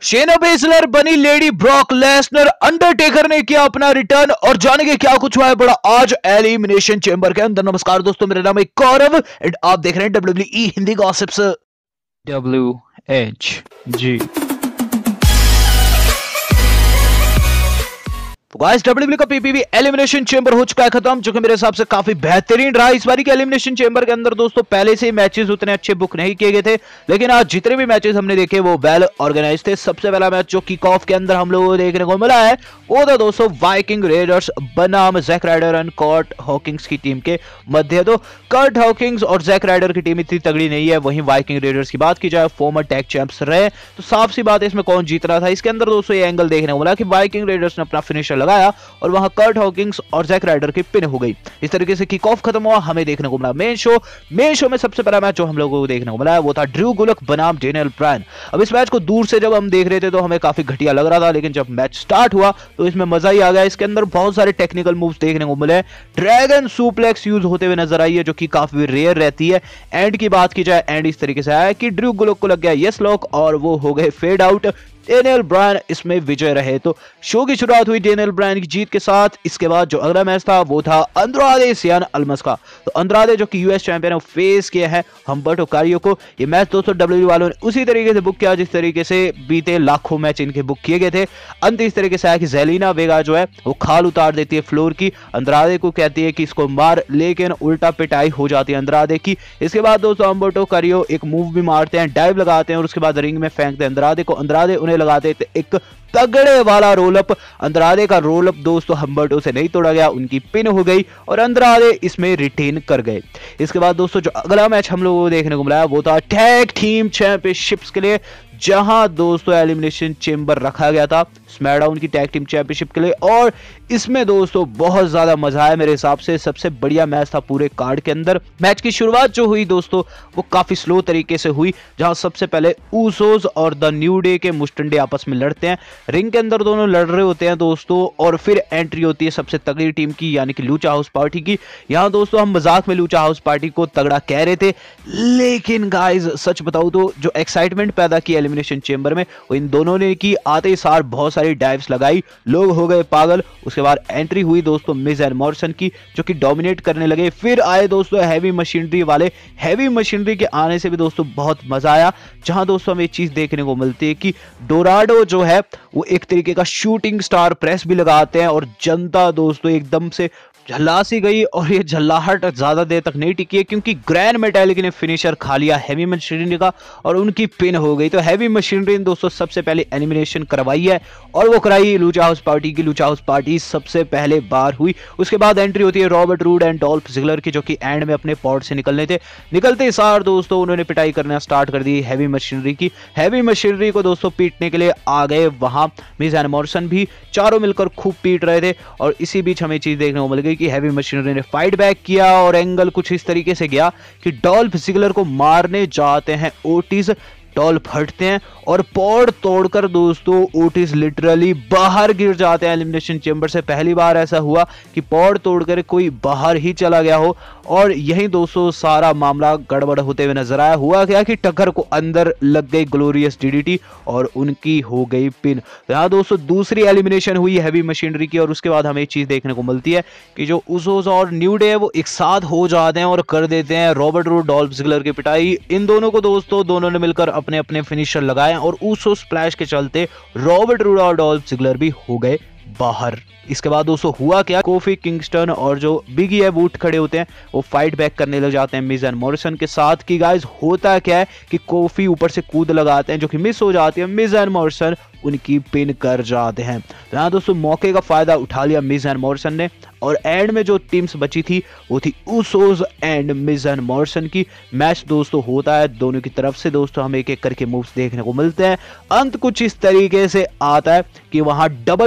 शेना Baszler बनी lady Brock Lesnar, Undertaker ने किया अपना रिटर्न और जानेंगे क्या कुछ हुआ है बड़ा आज एलिमिनेशन चेंबर के अंदर। नमस्कार दोस्तों, मेरा नाम है गौरव एंड आप देख रहे हैं WWE हिंदी गॉसिप्स WHG। तो गाइस WWE का पीपीवी एलिमिनेशन चेंबर हो चुका है खत्म, जो कि मेरे हिसाब से काफी बेहतरीन रहा। इस बारी के एलिमिनेशन चेंबर के अंदर दोस्तों पहले से ही मैचेस उतने अच्छे बुक नहीं किए गए थे, लेकिन आज जितने भी मैचेस हमने देखे वो वेल ऑर्गेनाइज थे। सबसे पहला मैच जो किक ऑफ के अंदर हम लोगों को देखने को मिला है वो था दोस्तों वाइकिंग रेडर्स बनाम Zack Ryder and Curt Hawkins की टीम के मध्य। तो कर्ट हॉकिंग्स और जैक राइडर की टीम इतनी तगड़ी नहीं है, वहीं वाइकिंग रेडर्स की बात की जाए फॉर्मर टैग चैंप्स रहे, तो साफ सी बात है इसमें कौन जीत रहा था। इसके अंदर दोस्तों ये एंगल देखने को मिला कि वाइकिंग रेडर्स ने अपना फिनिशर लगाया और वहां कर्ट हॉकिंग्स और जैक राइडर की पिन हो गई। इस तरीके से किक ऑफ खत्म हुआ, हमें देखने को मिला मेन शो में सबसे पहला मैच जो हम लोगों को देखने को मिला वो था ड्रू गुलक बनाम डेनियल ब्रायन। अब इस मैच को दूर से जब हम देख रहे थे तो हमें काफी घटिया लग रहा था, लेकिन जब मैच स्टार्ट हुआ तो इसमें मजा ही आ गया। इसके अंदर बहुत सारे टेक्निकल मूव्स देखने को मिले, ड्रैगन सुप्लेक्स यूज होते हुए नजर आई है जो कि काफी रेयर रहती है। एंड की बात की जाए, एंड इस तरीके से आया कि ड्रू गुलक को लग गया यस लॉक और वो हो गए फेड आउट। डेनियल ब्रायन इसमें विजय रहे। तो शो की शुरुआत हुई डेनियल ब्रायन की जीत के साथ। इसके बाद जो अगला मैच था वो था अंद्रादे सियान अल्मस का। तो अंद्रादे जो कि यूएस चैंपियन है फेस किया है हम्बर्टो कारियो को। ये मैच दोस्तों डब्ल्यूडब्ल्यूई वालों ने उसी तरीके से बुक किया जिस तरीके से बीते लाखों मैच इनके बुक किए गए थे। अंत इस तरीके से आया कि जेलिना वेगा जो है वो खाल उतार देती है फ्लोर की, अंद्रादे को कहती है कि इसको मार, लेकिन उल्टा पिटाई हो जाती है अंद्रादे की। इसके बाद दोस्तों हम्बर्टो कारियो एक मूव भी मारते हैं, डाइव लगाते हैं और उसके बाद रिंग में फेंकते हैं अंद्रादे को। अंद्रादे उन्हें लगाते थे एक तगड़े वाला रोलअप। अंद्रादे का रोलअप दोस्तों हम्बर्टो से नहीं तोड़ा गया, उनकी पिन हो गई और अंद्रादे इसमें रिटेन कर गए। इसके बाद दोस्तों जो अगला मैच हम लोगों को देखने को मिला वो था टैग टीम चैंपियनशिप्स के लिए, जहां दोस्तों एलिमिनेशन चेंबर रखा गया था स्मैकडाउन की टैग टीम चैंपियनशिप के लिए। और इसमें दोस्तों बहुत ज्यादा मजा आया, मेरे हिसाब से सबसे बढ़िया मैच था पूरे कार्ड के अंदर। मैच की शुरुआत जो हुई दोस्तों वो काफी स्लो तरीके से हुई, जहां सबसे पहले ऊसोस और द न्यू डे के मुस्टंडे आपस में लड़ते हैं। रिंग के अंदर दोनों लड़ रहे होते हैं दोस्तों, और फिर एंट्री होती है सबसे तगड़ी टीम की यानी कि लूचा हाउस पार्टी की। यहाँ दोस्तों हम मजाक में लूचा हाउस पार्टी को तगड़ा कह रहे थे, लेकिन गाइज सच बताऊं तो जो एक्साइटमेंट पैदा की एलिमिनेशन चेंबर में वो इन दोनों ने की। आते ही सार बहुत सारी डाइव्स लगाई, लोग हो गए पागल। उसके बाद एंट्री हुई दोस्तों मिज एंड मॉर्सन की, जो कि डोमिनेट करने लगे। फिर आए दोस्तों हैवी मशीनरी वाले। हैवी मशीनरी के आने से भी दोस्तों बहुत मजा आया, जहां दोस्तों हमें एक चीज देखने को मिलती है कि डोराडो जो है वो एक तरीके का शूटिंग स्टार प्रेस भी लगाते हैं और जनता दोस्तों एकदम से झल्ला सी गई। और ये झल्लाहट ज्यादा देर तक नहीं टिकी है क्योंकि ग्रैंड मेटालिक ने फिनिशर खा लिया हैवी मशीनरी का और उनकी पिन हो गई। तो हैवी मशीनरी ने दोस्तों सबसे पहले एलिमिनेशन करवाई है और वो कराई लूचा हाउस पार्टी की। लूचा हाउस पार्टी सबसे पहले बार हुई। उसके बाद एंट्री होती है Robert Roode and Dolph Ziggler की, जो कि एंड में अपने पॉड से निकलने थे। निकलते सार दोस्तों उन्होंने पिटाई करना स्टार्ट कर दी हैवी मशीनरी की। हैवी मशीनरी को दोस्तों पीटने के लिए आ गए वहां मिज एंड मॉर्सन भी, चारों मिलकर खूब पीट रहे थे। और इसी बीच हमें चीज देखने को मिल गई कि हैवी मशीनरी ने फाइट बैक किया और एंगल कुछ इस तरीके से गया कि डॉल्फ जिगलर को मारने जाते हैं ओटिस। डॉल्फ हटते हैं और पॉड तोड़कर दोस्तों ओटिस लिटरली बाहर गिर जाते हैं एलिमिनेशन चेंबर से। पहली बार ऐसा हुआ कि पॉड तोड़कर कोई बाहर ही चला गया हो। और यही दोस्तों सारा मामला गड़बड़ होते हुए नजर आया। हुआ क्या कि टक्कर को अंदर लग गई ग्लोरियस डीडीटी और उनकी हो गई पिन। तो यहाँ दोस्तों दूसरी एलिमिनेशन हुई हैवी मशीनरी की और उसके बाद हमें एक चीज देखने को मिलती है कि जो उजोस और न्यू डे वो एक साथ हो जाते हैं और कर देते हैं रॉबर्ट रूड डॉल्फ जिगलर की पिटाई। इन दोनों को दोस्तों दोनों ने मिलकर अपने अपने फिनिशर लगाए और उस स्प्लैश के चलते रॉबर्ट रूड और डॉल्फ जिगलर भी हो गए बाहर। इसके बाद दोस्तों हुआ क्या, कोफी किंगस्टन और जो बिगी है वुड खड़े होते हैं, वो फाइट बैक करने लग जाते हैं मिज एंड मॉरिसन के साथ। कि गाइस होता क्या है कि कोफी ऊपर से कूद लगाते हैं जो कि मिस हो जाती है, मिज एंड मॉरिसन उनकी पिन कर जाते हैं। तो यहाँ दोस्तों मौके का फायदा उठा लिया मिज एंड मॉरिसन ने और एंड में जो टीम्स बची थी वो थी Usos and Miz and Morrison की। मैच दोस्तों होता है दोनों की तरफ से दोस्तों हमें एक एक करके मूव्स देखने को मिलते हैं। अंत कुछ इस तरीके से आता है कि वहां डबल रोल अप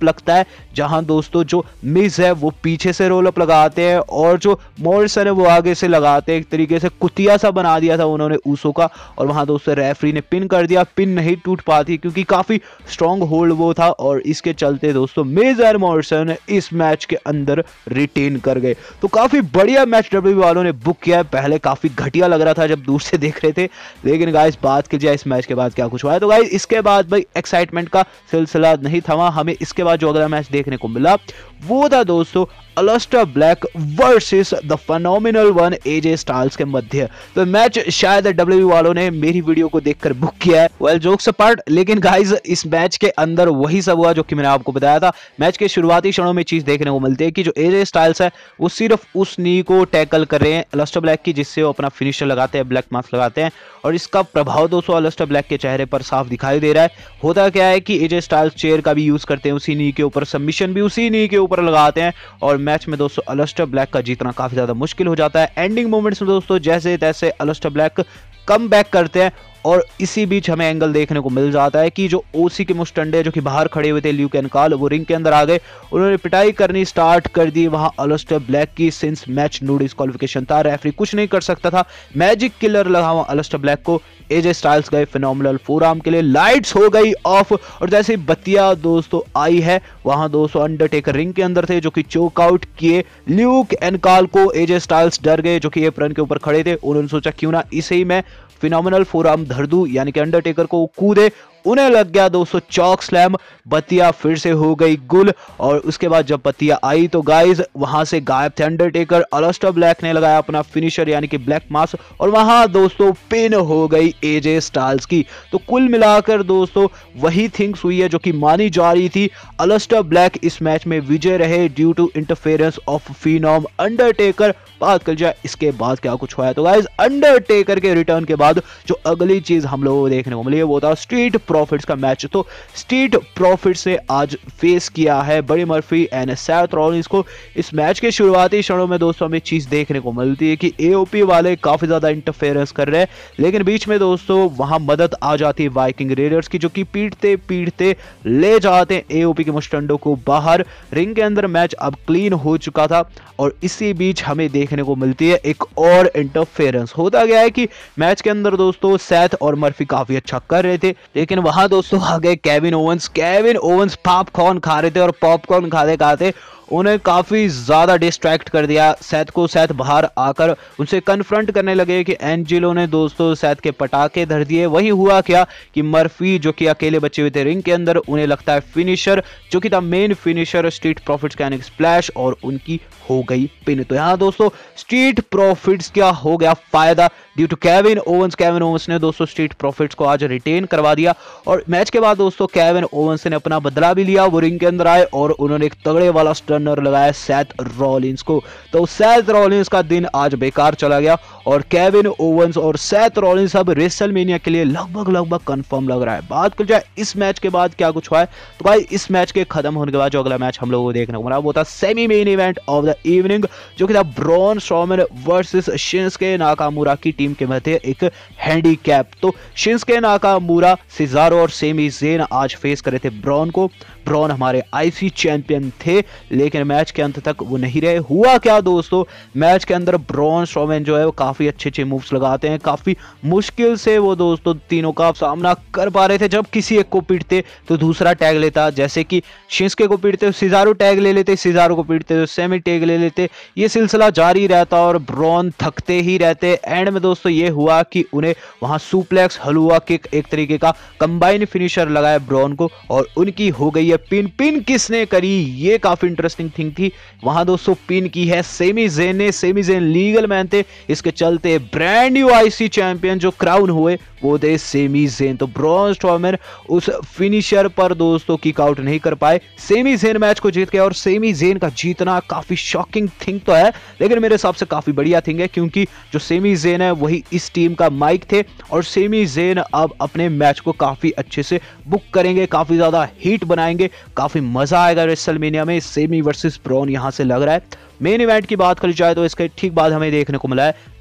अप लगता है, जहां दोस्तों जो मिज है वो पीछे से रोल अप लगाते हैं और जो मॉरिसन है वो आगे से लगाते हैं। एक तरीके से कुतिया सा बना दिया था उन्होंने ऊसो का, और वहां दोस्तों रेफरी ने पिन कर दिया। पिन नहीं टूट पाती क्योंकि काफी स्ट्रॉन्ग होल्ड वो था, और इसके चलते दोस्तों मिज और मॉरिसन इस मैच के अंदर रिटेन कर गए। तो काफी बढ़िया मैच डब्ल्यूडब्ल्यूई वालों ने बुक किया है। पहले काफी घटिया लग रहा था जब दूर से देख रहे थे, लेकिन गाइस बात की जाए इस मैच के बाद क्या कुछ हुआ है, तो गाइस इसके बाद भाई एक्साइटमेंट का सिलसिला नहीं थमा। हमें इसके बाद जो अगला मैच देखने को मिला वो था दोस्तों Aleister Black versus the phenomenal one AJ Styles के मध्य। तो मैच शायद डब्ल्यूडब्ल्यूई वालों ने मेरी वीडियो को देखकर बुक किया है, वेल जोक्स अपार्ट, लेकिन गाइस इस मैच के अंदर वही सब हुआ जो कि मैंने आपको बताया था। मैच के शुरुआती क्षणों में चीज देखने को मिलती है कि जो एजे स्टाइल्स है वो सिर्फ उस नी को टैकल कर रहे हैं अलिस्टर ब्लैक की, जिससे वो अपना फिनिशर लगाते हैं, ब्लैक मास्क लगाते हैं, और इसका प्रभाव दोस्तों अलिस्टर ब्लैक के चेहरे पर साफ दिखाई दे रहा है। होता क्या है कि एजे स्टाइल्स चेयर का भी यूज करते हैं उसी नी के ऊपर, सबमिशन भी उसी नी के ऊपर लगाते हैं, और मैच में दोस्तों अलिस्टर ब्लैक का जीतना काफी ज्यादा मुश्किल हो जाता है। एंडिंग मोमेंट्स में दोस्तों जैसे तैसे अलिस्टर ब्लैक कम बैक करते हैं, और इसी बीच हमें एंगल देखने को मिल जाता है कि जो ओसी के मुस्टंडे जो कि बाहर खड़े हुए थे ल्यूक एंड कार्ल, वो रिंग के अंदर आ गए, उन्होंने पिटाई करनी स्टार्ट कर दी वहां अलिस्टर ब्लैक की। सिंस मैच नो डिस्क्वालिफिकेशन था, रेफरी कुछ नहीं कर सकता था, मैजिक किलर लगा हुआ अलिस्टर ब्लैक को। एजे स्टाइल्स गए फिनोमिनल फोरआर्म के लिए, लाइट्स हो गई ऑफ, और जैसे ही बत्तियां दोस्तों आई है वहां दोस्तों अंडरटेकर रिंग के अंदर थे जो कि चोक आउट किए ल्यूक एंड कार्ल को। एजे स्टाइल्स डर गए जो कि एप्रन के ऊपर खड़े थे, उन्होंने सोचा क्यों ना इसे ही मैं फिनोमिनल फोरआर्म धर दूं, यानी कि अंडरटेकर को कूदे, उन्हें लग गया दोस्तों चॉक स्लैम। बत्तियां फिर से हो गई गुल, और उसके बाद जब बत्तियां आई तो गाइस वहां से गायब थे अंडरटेकर। अलिस्टर ब्लैक ने लगाया अपना फिनिशर यानी कि ब्लैक मास्क, और वहां दोस्तों पिन हो गई एजे स्टाइल्स की। तो कुल मिलाकर दोस्तों वही थिंग्स हुई है जो कि मानी जा रही थी। अलिस्टर ब्लैक इस मैच में विजय रहे due to interference of phenom Undertaker. बात कर जाए इसके बाद क्या कुछ हुआ है, तो गाइस अंडरटेकर के रिटर्न के बाद जो अगली चीज हम लोगों को देखने को मिली है वो था स्ट्रीट प्रॉफिट्स का मैच। तो स्ट्रीट प्रॉफिट्स ने आज फेस किया है बड़ी मर्फी एंड सेथ रॉलिंस को। इस मैच के शुरुआती क्षणों में दोस्तों हमें चीज देखने को मिलती है कि एओपी वाले काफी ज्यादा इंटरफेरेंस कर रहे हैं, लेकिन बीच में दोस्तों वहां मदद आ जाती है वाइकिंग रेडर्स की, जो कि पीटते पीटते ले जाते हैं एओपी के मुस्टंडो को बाहर। रिंग के अंदर मैच अब क्लीन हो चुका था, और इसी बीच हमें देखने को मिलती है एक और इंटरफेरेंस। होता गया है कि मैच के अंदर दोस्तों सेथ और मर्फी काफी अच्छा कर रहे थे, लेकिन वहां दोस्तों आ गए केविन ओवेंस पॉपकॉर्न खा रहे थे, और पॉपकॉर्न खाते खाते उन्हें काफी ज्यादा डिस्ट्रैक्ट कर दिया सेथ को। सेथ बाहर आकर उनसे कन्फ्रंट करने लगे कि एंजिलो ने दोस्तों सेथ के पटाखे धर दिए। वही हुआ क्या कि मर्फी जो कि अकेले बचे हुए थे रिंग के अंदर, उन्हें लगता है फिनिशर जो कि था मेन फिनिशर स्ट्रीट प्रॉफिट्स का स्प्लैश, और उनकी हो गई पिन। तो यहां दोस्तों स्ट्रीट प्रॉफिट्स क्या हो गया फायदा ड्यू टू केविन ओवेंस ने दोस्तों स्ट्रीट प्रॉफिट्स को आज रिटेन करवा दिया। और मैच के बाद दोस्तों केविन ओवेंस ने अपना बदला भी लिया, वो रिंग के अंदर आए और उन्होंने एक तगड़े वाला स्टर्नर लगाया सेथ रॉलिंस को। तो सेथ रॉलिंस का दिन आज बेकार चला गया, और केविन ओवेंस और सेथ रॉलिंस अब रेसलमेनिया के लिए लगभग कंफर्म लग रहा है। बात कर जाए इस मैच के बाद क्या कुछ हुआ है, तो भाई इस मैच के खत्म होने के बाद जो अगला मैच हम लोगों को देखने को मिला वो था semi main event of the evening, जो कि था Braun Strowman versus Shinsuke Nakamura की टीम के मध्य एक हैंडीकैप। तो शिंसुके नाकामुरा, सिजारो और सेमी ज़ेन आज फेस करे थे ब्रॉन को। ब्रॉन हमारे आईसी चैंपियन थे, लेकिन मैच के अंत तक वो नहीं रहे। हुआ क्या दोस्तों, मैच के अंदर ब्रॉन स्ट्रोमैन जो है वो काफी अच्छे मूव्स लगाते हैं, काफी मुश्किल से वो दोस्तों तीनों का सामना कर पा रहे थे। जब किसी एक को पीटते तो दूसरा टैग लेता, जैसे कि शिंसुके को पीटते तो सिजारो टैग ले लेते, सिजारो को पीटते तो सेमी टैग ले लेते, ये सिलसिला जारी रहता और ब्रॉन थकते ही रहते। एंड में दोस्तों ये हुआ कि उन्हें वहां सुप्लेक्स हलुआ किक एक तरीके का कंबाइन फिनिशर लगाया ब्रॉन को, और उनकी हो गई है पिन किसने करी, ये काफी इंटरेस्टिंग थिंग थी। वहां दोस्तों पिन की है सेमी ज़ेन ने। सेमी ज़ेन लीगल मैन थे, इसके चलते ब्रांड न्यू आईसी चैंपियन जो क्राउन हुए वो थे सेमी ज़ेन। तो ब्रॉन स्ट्रोमैन उस फिनिशर पर दोस्तों किक आउट नहीं कर पाए, सेमी ज़ेन मैच को जीत गया। और सेमी ज़ेन का जीतना काफी शॉकिंग थिंग तो है, लेकिन मेरे हिसाब से काफी बढ़िया थिंग है, क्योंकि जो सेमी ज़ेन है वही इस टीम का माइक थे, और सेमी ज़ेन अब अपने मैच को काफी अच्छे से बुक करेंगे, काफी ज्यादा हिट बनाएंगे, काफी मजा आएगा रेसलमेनिया में। सेमी वर्सेस ब्रॉन यहां से लग रहा है। मेन इवेंट की बात करी जाए तो इसके ठीक बाद हमें देखने को मिला है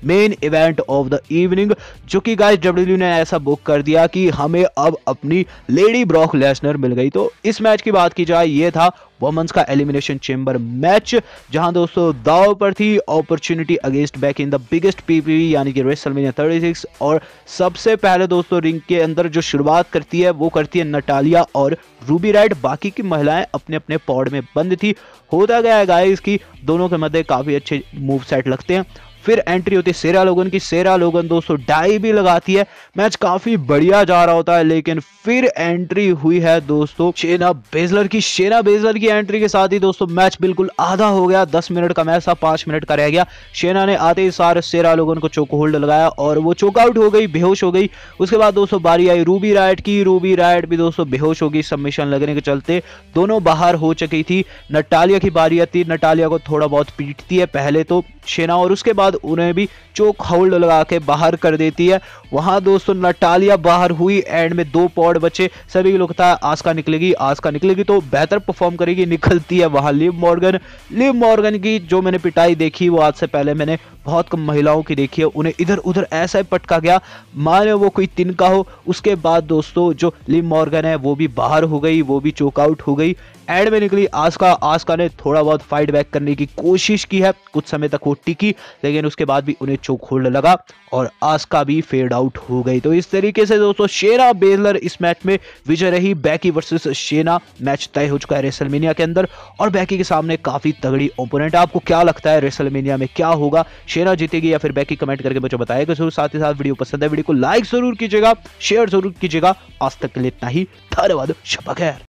main event of the evening, जो कि गाइस डब्ल्यूडब्ल्यूई ने ऐसा बुक कर दिया कि हमें अब अपनी लेडी ब्रॉक लेसनर मिल गई। तो इस मैच की बात की जाए, ये था वुमेन्स का एलिमिनेशन चेंबर मैच, जहां दोस्तों दांव पर थी opportunity against back in the biggest PPV यानी कि रेसलमेनिया 36। और सबसे पहले दोस्तों रिंग के अंदर जो शुरुआत करती है वो करती है नटालिया और रूबी राइट। बाकी की महिलाएं अपने अपने पॉड में बंद थी। होता गया है गाइस कि दोनों के मध्य काफी अच्छे मूव सेट लगते हैं। फिर एंट्री होती है सेरा लोगन की। सेरा लोगन दोस्तों डाई भी लगाती है। मैच काफी बढ़िया जा रहा होता है, लेकिन फिर एंट्री हुई है दोस्तों शेना बेजलर की। शेना बेजलर की एंट्री के साथ ही दोस्तों मैच बिल्कुल आधा हो गया। 10 मिनट का मैच था, 5 मिनट का रह गया। शेना ने आते ही सारे सेरा लोगन को चोक होल्ड लगाया और वो चोकआउट हो गई, बेहोश हो गई। उसके बाद दोस्तों बारी आई रूबी राइट की। रूबी राइट भी दोस्तों बेहोश हो गई सबमिशन लगने के चलते। दोनों बाहर हो चुकी थी। नटालिया की बारी आती, नटालिया को थोड़ा बहुत पीटती है पहले तो शेना, और उसके बाद उन्हें भी चोक होल्ड लगा के बाहर कर देती है। वहां दोस्तों नटालिया बाहर हुई, एंड में 2 पॉड बचे। सभी लोग था आस्का निकलेगी, आस्का निकलेगी तो बेहतर परफॉर्म करेगी। निकलती है वहां लिव मॉर्गन। लिव मॉर्गन की जो मैंने पिटाई देखी वो आज से पहले मैंने बहुत कम महिलाओं की देखी है। उन्हें इधर उधर ऐसा ही पटका गया माने वो कोई तिनका हो। उसके बाद दोस्तों जो लिव मॉर्गन है वो भी बाहर हो गई, वो भी चोकआउट हो गई। एंड में निकली आस्का। आस्का ने थोड़ा बहुत फाइट बैक करने की कोशिश की है, कुछ समय तक वो टिकी, लेकिन उसके बाद भी उन्हें चोक होल्ड लगा और आस्का भी फेड आउट हो गई। तो इस तरीके से दोस्तों शेना बेजलर इस मैच में विजय रही। बैकी वर्सेस शेना मैच तय हो चुका है रेसलमेनिया के अंदर, और बैकी के सामने काफी तगड़ी ओपोनेंट है। आपको क्या लगता है रेसलमेनिया में क्या होगा, शेना जीतेगी या फिर बैकी? कमेंट करके मुझे बताएगा जरूर। साथ ही साथ वीडियो पसंद है वीडियो को लाइक जरूर कीजिएगा, शेयर जरूर कीजिएगा। आज तक के लिए इतना ही, धन्यवाद, शब बखैर।